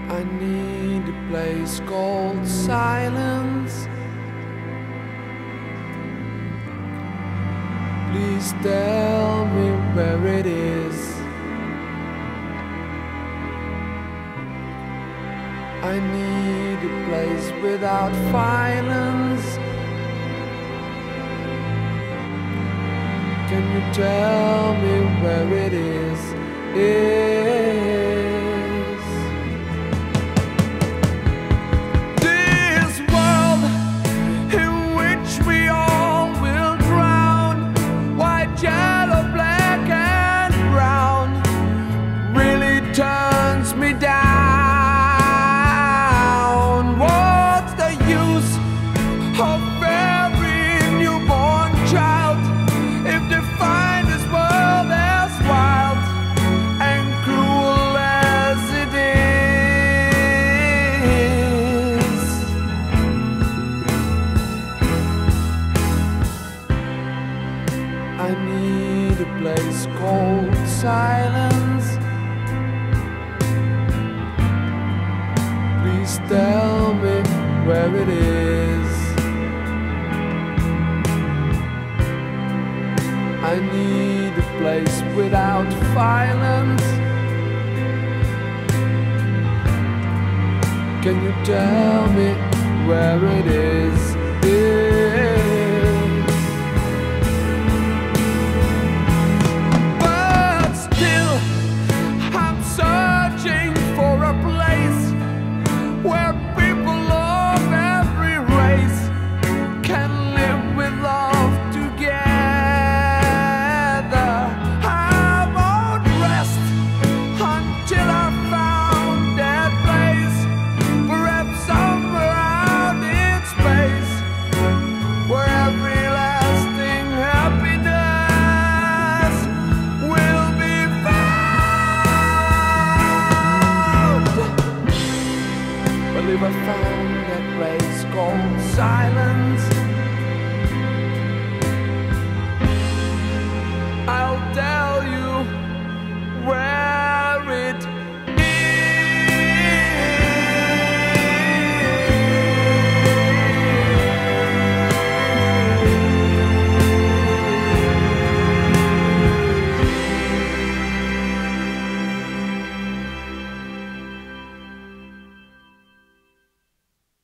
I need a place called silence. Please tell me where it is. I need a place without violence. Can you tell me where it is? This world in which we all will drown, white, yellow, black and brown, really turns me down. What's the use of every newborn child if they find this world as wild and cruel as it is? I need a place called silence. Please tell me where it is. I need a place without violence. Can you tell me where it is? But still, I'm searching for a place where